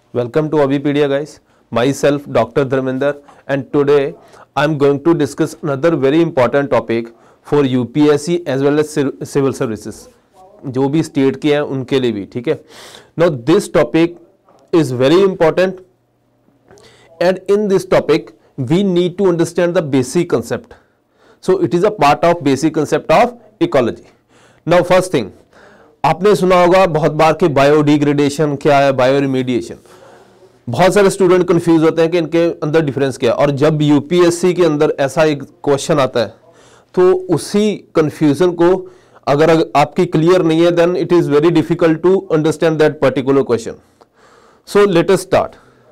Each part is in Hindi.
Welcome to Avipedia, guys. Myself, Dr. Dharmender, and today I'm going to discuss another very important topic for UPSC as well as civil services. जो भी स्टेट के हैं उनके लिए भी, ठीक है. Now this topic is very important, and in this topic we need to understand the basic concept. So it is a part of basic concept of ecology. Now first thing, आपने सुना होगा बहुत बार कि बायोडिग्रेडेशन क्या है, बायोरिमीडिएशन. बहुत सारे स्टूडेंट कंफ्यूज होते हैं कि इनके अंदर डिफरेंस क्या है, और जब यूपीएससी के अंदर ऐसा एक क्वेश्चन आता है तो उसी कंफ्यूजन को अगर आपकी क्लियर नहीं है then it is very difficult to understand that particular question. So let us start.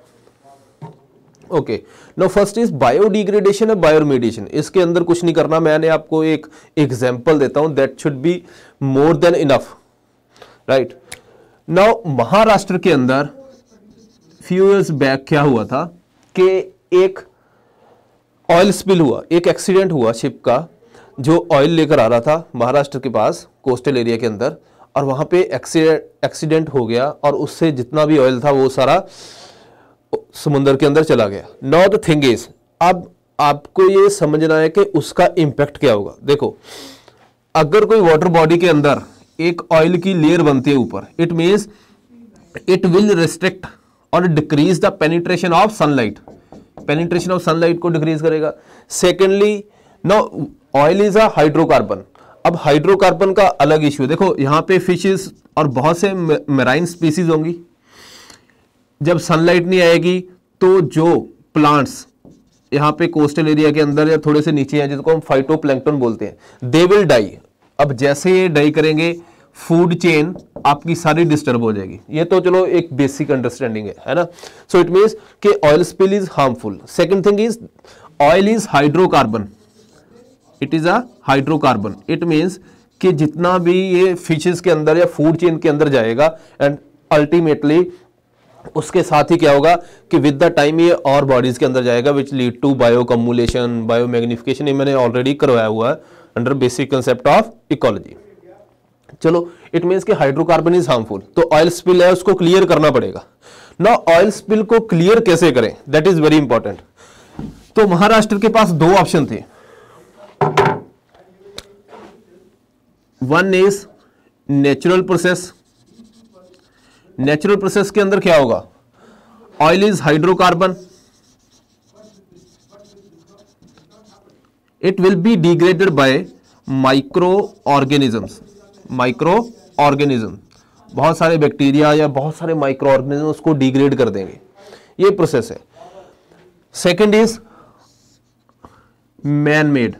Okay, now first is biodegradation और बायोरिमीडिएशन. इसके अंदर कुछ नहीं करना, मैंने आपको एक एग्जांपल देता हूं, that should be more than enough. Right now Maharashtra के अंदर फ्यू इयर्स बैक क्या हुआ था कि एक ऑयल स्पिल हुआ, एक एक्सीडेंट हुआ शिप का जो ऑयल लेकर आ रहा था महाराष्ट्र के पास कोस्टल एरिया के अंदर, और वहां पे एक्सीडेंट हो गया और उससे जितना भी ऑयल था वो सारा समुद्र के अंदर चला गया. नाउ द थिंग इज, अब आपको ये समझना है कि उसका इंपैक्ट क्या होगा. देखो, अगर कोई वाटर बॉडी के अंदर एक ऑयल की लेयर बनती है ऊपर, it means it will restrict और decrease the penetration of sunlight. Penetration of sunlight को डिक्रीज करेगा. Secondly, now oil is a hydrocarbon. अब हाइड्रोकार्बन का अलग इश्यू. देखो यहां पे फिशेस और बहुत से मेराइन स्पीसीज होंगी. जब सनलाइट नहीं आएगी तो जो प्लांट्स यहां पे कोस्टल एरिया के अंदर या थोड़े से नीचे हैं, जिसको हम फाइटोप्लैंक्टन बोलते हैं, दे विल डाई. अब जैसे ये डाई करेंगे, फूड चेन आपकी सारी डिस्टर्ब हो जाएगी. ये तो चलो एक बेसिक अंडरस्टैंडिंग है ना. सो इट मींस कि oil spill is harmful. Second thing is oil is hydrocarbon. It is a hydrocarbon. It means कि जितना भी ये फिशेस के अंदर या फूड चेन के अंदर जाएगा, एंड अल्टीमेटली उसके साथ ही क्या होगा कि विद द टाइम ये और बॉडीज के अंदर जाएगा, which lead to bioaccumulation, biomagnification. ये मैंने ऑलरेडी करवाया हुआ है under basic concept of ecology. चलो, इट मींस कि हाइड्रोकार्बन इज हार्मफुल, तो ऑयल स्पिल है उसको क्लियर करना पड़ेगा. ना ऑयल स्पिल को क्लियर कैसे करें, दैट इज वेरी इंपॉर्टेंट. तो महाराष्ट्र के पास दो ऑप्शन थे. One is natural process. Natural process के अंदर क्या होगा, oil is hydrocarbon, it will be degraded by microorganisms. Microorganism, बहुत सारे बैक्टीरिया या बहुत सारे माइक्रो ऑर्गेनिज्म उसको डिग्रेड कर देंगे. ये प्रोसेस है. सेकंड इज मैन मेड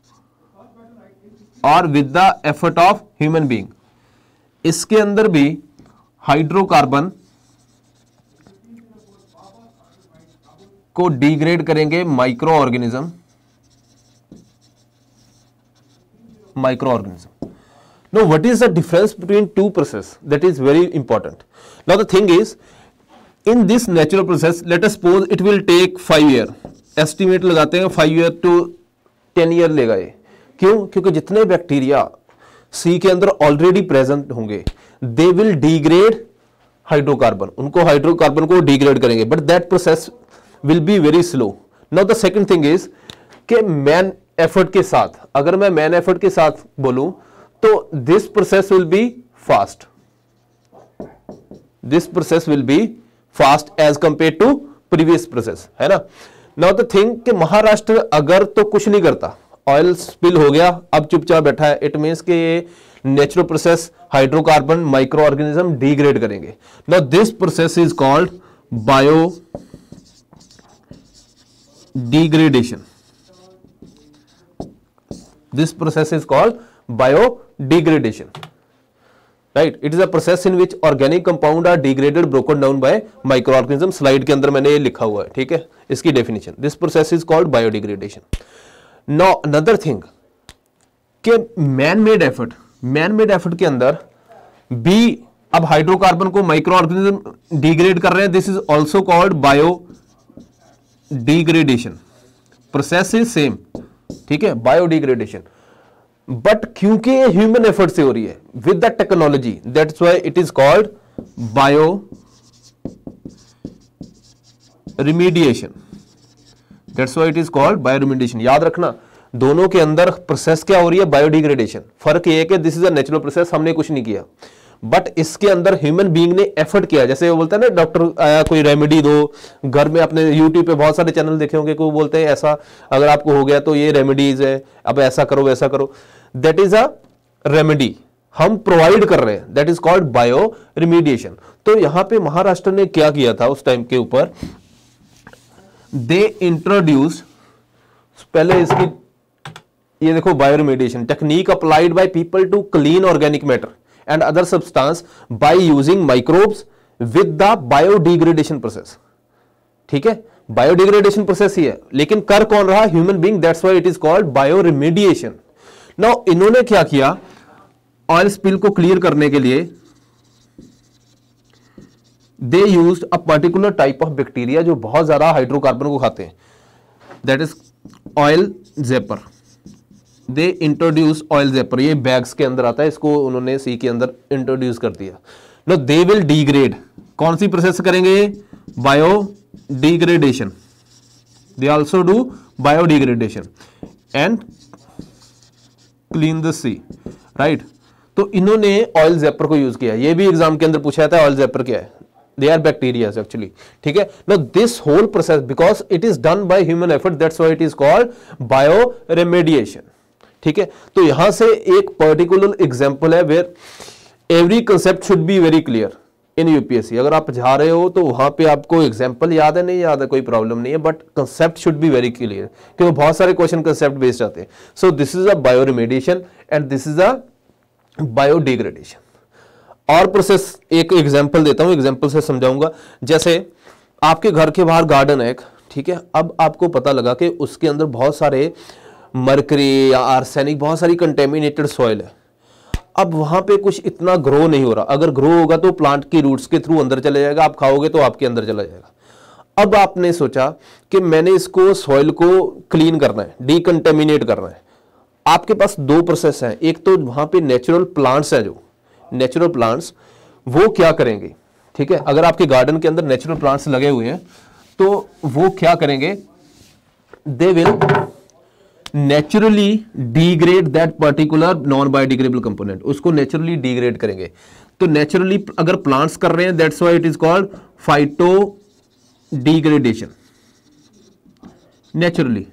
और with the effort of human being. इसके अंदर भी हाइड्रोकार्बन को डिग्रेड करेंगे microorganism. Now, what is the difference between two processes? That is very important. Now, the thing is, in this natural process, let us suppose it will take 5 years. Estimate लगाते हैं 5 years to 10 years लेगा ये. क्यों? क्योंकि जितने बैक्टीरिया सी के अंदर ऑलरेडी प्रेजेंट होंगे, दे विल डिग्रेड हाइड्रोकार्बन. उनको हाइड्रोकार्बन को डिग्रेड करेंगे, but that process will be very slow. Now the second thing is कि मैन एफर्ट के साथ, अगर मैं मैन एफर्ट के साथ बोलूं तो this process will be fast. This process will be fast as compare to previous process, है ना. नाउ द थिंग कि महाराष्ट्र अगर तो कुछ नहीं करता, ऑयल स्पिल हो गया, अब चुपचाप बैठा है, इट मींस कि ये natural process hydrocarbon microorganism degrade करेंगे. Now this process is called biodegradation. This process is called biodegradation. Right? It is a process in which organic compound are degraded, broken down by microorganisms. Slide के अंदर मैंने ये लिखा हुआ है, ठीक है, इसकी definition. This process is called biodegradation. Now another thing कि man-made effort. Man-made effort के अंदर भी अब हाइड्रोकार्बन को माइक्रोऑर्गेनिज्म डिग्रेड कर रहे हैं. This is also called biodegradation. Process is same, ठीक है, बायोडिग्रेडेशन. बट क्योंकि ये ह्यूमन एफर्ट से हो रही है with the technology, that's why it is called bioremediation, that's why it is called bioremediation. याद रखना दोनों के अंदर प्रोसेस क्या हो रही है, बायोडिग्रेडेशन। फर्क ये है कि this is a natural process, हमने कुछ नहीं किया, बट इसके अंदर ह्यूमन बीइंग ने एफर्ट किया। जैसे वो बोलता है ना, डॉक्टर आया कोई रेमेडी दो, घर में अपने यूट्यूब पे बहुत सारे चैनल देखे होंगे, को बोलते हैं ऐसा अगर आपको हो गया तो ये रेमेडीज है, अब ऐसा करो वैसा करो, दैट इज अ रेमेडी हम प्रोवाइड कर रहे हैं, that is called bioremediation. तो यहां पे महाराष्ट्र ने क्या किया था उस टाइम के ऊपर, दे इंट्रोड्यूस, पहले इसकी ये देखो, bioremediation technique applied by people to clean organic matter and other substance by using microbes with the biodegradation process. ठीक है, बायोडिग्रेडेशन प्रोसेस ही है, लेकिन कर कौन रहा, human being, that's why it is called bioremediation. Now इन्होंने क्या किया, ऑयल स्पिल को क्लियर करने के लिए they used a particular type of bacteria जो बहुत ज्यादा हाइड्रोकार्बन को खाते हैं, दैट इज ऑयल जेपर। दे इंट्रोड्यूस ऑयल जेपर, ये बैग्स के अंदर आता है, इसको उन्होंने सी के अंदर इंट्रोड्यूस कर दिया। नो दे विल डिग्रेड, कौन सी प्रोसेस करेंगे, biodegradation, they also do biodegradation and clean the sea, right. तो इन्होंने ऑयल जेपर को यूज किया, ये भी एग्जाम के अंदर पूछा जाता है ऑयल जेपर क्या है, दे आर बैक्टीरिया एक्चुअली। ठीक है, no this whole process because it is done by human effort, that's why it is called bioremediation. ठीक है, तो यहां से एक पर्टिकुलर एग्जांपल है where every concept should be very clear in UPSC. अगर आप जा रहे हो तो वहां पे आपको एग्जांपल याद है, नहीं याद है, कोई प्रॉब्लम नहीं है, but concept should be very clear, क्योंकि बहुत सारे क्वेश्चन कंसेप्ट बेस्ड आते हैं। So this is a bioremediation and this is a biodegradation. और प्रोसेस एक एग्जांपल देता हूं, एग्जांपल से समझाऊंगा। जैसे आपके घर के बाहर गार्डन है एक, ठीक है, अब आपको पता लगा कि उसके अंदर बहुत सारे मरकरी या आर्सेनिक, बहुत सारी कंटेमिनेटेड सॉइल है। अब वहां पे कुछ इतना ग्रो नहीं हो रहा, अगर ग्रो होगा तो प्लांट की रूट्स के थ्रू अंदर चले जाएगा, आप खाओगे तो आपके अंदर चला जाएगा। अब आपने सोचा कि मैंने इसको सॉइल को क्लीन करना है, डिकंटेमिनेट करना है। आपके पास दो प्रोसेस हैं, एक तो वहां पे नेचुरल प्लांट्स हैं, जो नेचुरल प्लांट्स वो क्या करेंगे, ठीक है, अगर आपके गार्डन के अंदर नेचुरल प्लांट्स लगे हुए हैं तो वो क्या करेंगे, they will naturally degrade that particular non biodegradable component, उसको नेचुरली डिग्रेड करेंगे। तो नेचुरली अगर प्लांट्स कर रहे हैं, that's why it is called phytodegradation, naturally,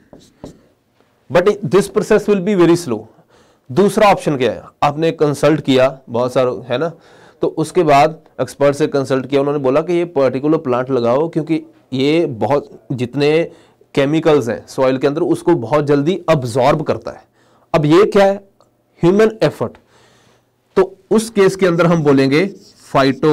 but this process will be very slow. दूसरा ऑप्शन क्या है, आपने कंसल्ट किया बहुत सारा, है ना, तो उसके बाद एक्सपर्ट से कंसल्ट किया, उन्होंने बोला कि ये पर्टिकुलर प्लांट लगाओ क्योंकि ये बहुत जितने केमिकल्स हैं सॉइल के अंदर उसको बहुत जल्दी अब्सॉर्ब करता है। अब ये क्या है, ह्यूमन एफर्ट। तो उस केस के अंदर हम बोलेंगे phyto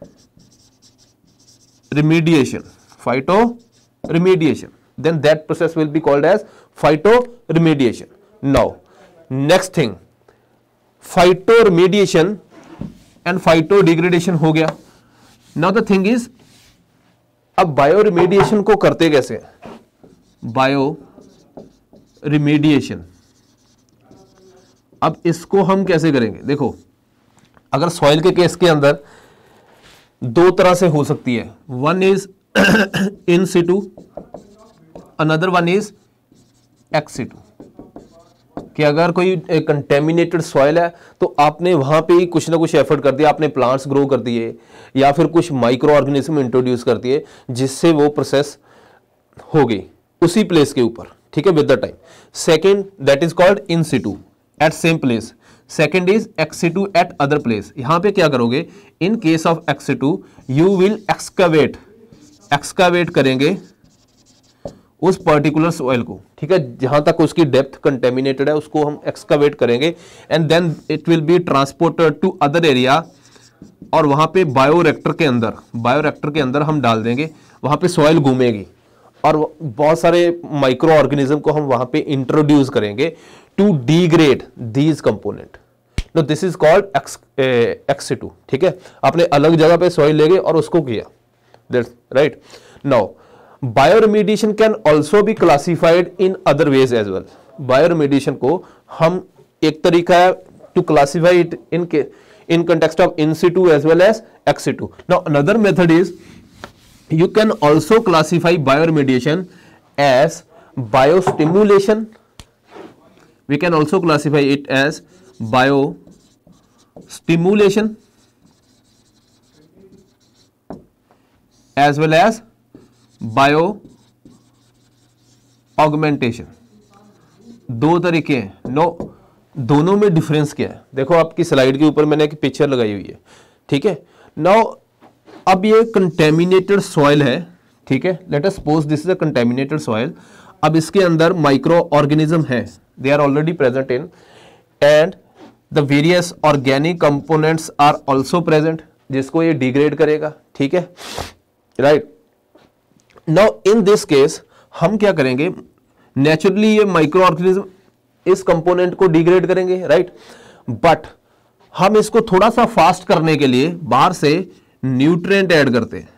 रिमीडिएशन, phytoremediation, then that process will be called as phytoremediation. Now next thing, phytoremediation and phytodegradation हो गया। Now the thing is, अब बायोरिमीडिएशन को करते कैसे, बायोरिमीडिएशन, अब इसको हम कैसे करेंगे, देखो अगर सॉइल के केस के अंदर दो तरह से हो सकती है, one is in situ, another one is ex situ, कि अगर कोई कंटेमिनेटेड सॉइल है तो आपने वहां पे ही कुछ ना कुछ एफर्ट कर दिया, आपने प्लांट्स ग्रो कर दिए या फिर कुछ माइक्रो ऑर्गेनिज्म इंट्रोड्यूस कर दिए जिससे वो प्रोसेस हो गई उसी प्लेस के ऊपर, ठीक है, with the time. Second that is called in situ at same place, second is ex situ at other place. यहां पे क्या करोगे, in case of ex situ you will excavate करेंगे उस पर्टिकुलर सॉइल को, ठीक है, जहां तक उसकी डेप्थ कंटेमिनेटेड है उसको हम एक्सकावेट करेंगे and then it will be transported to other area, और वहां पे बायोरिएक्टर के अंदर हम डाल देंगे, वहां पे सॉइल घूमेगी और बहुत सारे माइक्रो ऑर्गेनिज्म को हम वहां पे इंट्रोड्यूस करेंगे to degrade these component. No this is called ex situ, ठीक है, आपने अलग जगह पे सॉइल ले गए और उसको किया, that's right. Now bioremediation can also be classified in other ways as well. Bioremediation को हम एक तरीका है to classify it in context of in situ as well as ex situ. Now another method is You can also classify bioremediation as biostimulation. We can also classify it as biostimulation as well as bio-augmentation. दो तरीके हैं. नो, दोनों में डिफरेंस क्या है? देखो आपकी स्लाइड के ऊपर मैंने एक पिक्चर लगाई हुई है, ठीक है. नाउ अब ये कंटेमिनेटेड सॉइल है, ठीक है. Let us suppose this is a contaminated soil. अब इसके अंदर माइक्रो ऑर्गेनिज्म है, they are already present in, and the various organic components are also present, जिसको ये डिग्रेड करेगा, ठीक है, right. Now in this case हम क्या करेंगे, नेचुरली ये माइक्रो ऑर्गेनिज्म इस कंपोनेंट को डिग्रेड करेंगे, राइट. बट हम इसको थोड़ा सा फास्ट करने के लिए बाहर से न्यूट्रिएंट ऐड करते हैं.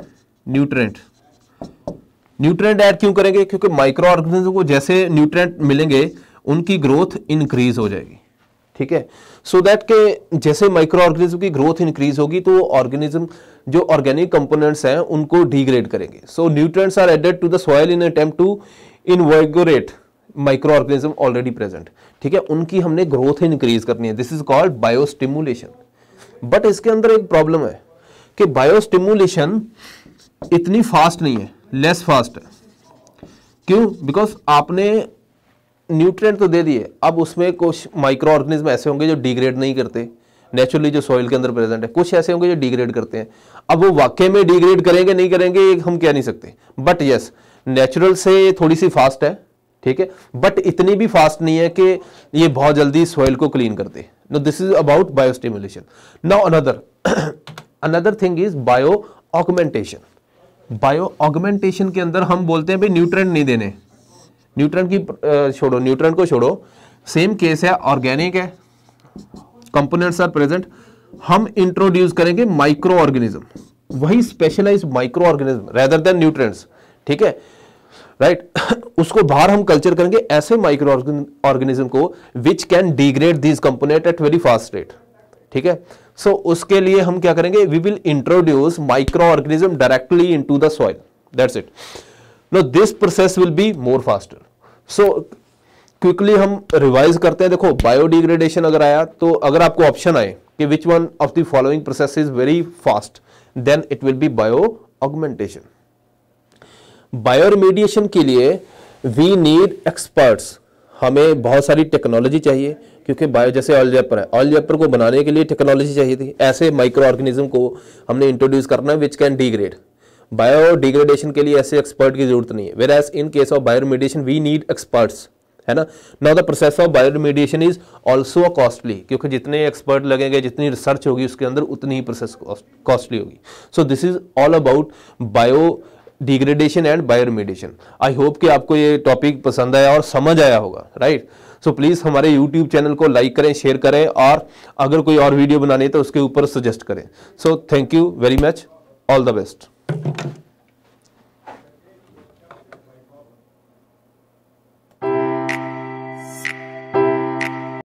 न्यूट्रिएंट ऐड क्यों करेंगे? क्योंकि माइक्रो ऑर्गेनिज्म को जैसे न्यूट्रिएंट मिलेंगे उनकी ग्रोथ इंक्रीज हो जाएगी, ठीक है. सो दैट के जैसे माइक्रो ऑर्गेनिज्म की ग्रोथ इंक्रीज होगी तो ऑर्गेनिज्म जो ऑर्गेनिक कंपोनेंट्स हैं उनको डिग्रेड करेंगे. So nutrients are added to the soil in attempt to invigorate microorganism already present, ठीक है. उनकी हमने ग्रोथ इंक्रीज करनी है. This is called biostimulation. But इसके अंदर एक प्रॉब्लम है कि बायोस्टिमुलेशन इतनी फास्ट नहीं है, लेस फास्ट है. क्यों? बिकॉज आपने न्यूट्रिएंट तो दे दिए, अब उसमें कुछ माइक्रो ऑर्गेनिज्म ऐसे होंगे जो डिग्रेड नहीं करते नेचुरली, जो सॉइल के अंदर प्रेजेंट है. कुछ ऐसे होंगे जो डिग्रेड करते हैं. अब वो वाकई में डिग्रेड करेंगे नहीं करेंगे हम कह नहीं सकते. बट यस, नेचुरल से थोड़ी सी फास्ट है, ठीक है, बट इतनी भी फास्ट नहीं है कि ये बहुत जल्दी सॉइल को क्लीन कर दे. No, this is about biostimulation. Now another thing is bioaugmentation. Bioaugmentation के अंदर हम बोलते हैं भाई न्यूट्रिएंट नहीं देने, न्यूट्रिएंट की छोड़ो, न्यूट्रिएंट को छोड़ो. सेम केस है, ऑर्गेनिक है, कंपोनेंट्स आर प्रेजेंट. हम इंट्रोड्यूस करेंगे माइक्रो ऑर्गेनिज्म, वही specialised microorganism rather than nutrients, ठीक है, राइट. उसको बाहर हम कल्चर करेंगे ऐसे माइक्रो ऑर्गेनिज्म को which can degrade this component at very fast rate, ठीक है. सो उसके लिए हम क्या करेंगे, we will introduce micro organism directly into the soil, that's it. No, this process will be more faster. So quickly हम रिवाइज करते हैं. देखो, बायोडिग्रेडेशन अगर आया तो अगर आपको ऑप्शन आए कि which one of the following process is very fast, then it will be bio augmentation. Bioremediation के लिए वी नीड एक्सपर्ट्स. हमें बहुत सारी टेक्नोलॉजी चाहिए, क्योंकि बायो जैसे अलजेब्रा है, अलजेब्रा को बनाने के लिए टेक्नोलॉजी चाहिए थी. ऐसे माइक्रो ऑर्गेनिज्म को हमने इंट्रोड्यूस करना है which can degrade. Bio degradation के लिए ऐसे एक्सपर्ट की जरूरत नहीं है. Whereas in case of bioremediation we need experts, है ना. Now the process of bioremediation is also costly, क्योंकि जितने एक्सपर्ट लगेंगे, जितनी रिसर्च होगी उसके अंदर उतनी ही प्रोसेस कॉस्टली होगी. So this is all about bio degradation and bioremediation. I hope कि आपको ये टॉपिक पसंद आया और समझ आया होगा, राइट. सो प्लीज हमारे यूट्यूब चैनल को लाइक करें, शेयर करें, और अगर कोई और वीडियो बनानी है तो उसके ऊपर सजेस्ट करें. So thank you very much, all the best.